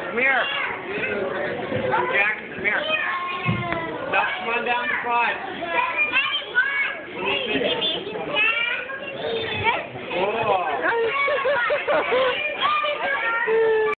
Come here. Jackson, come here. Now, come on down the front.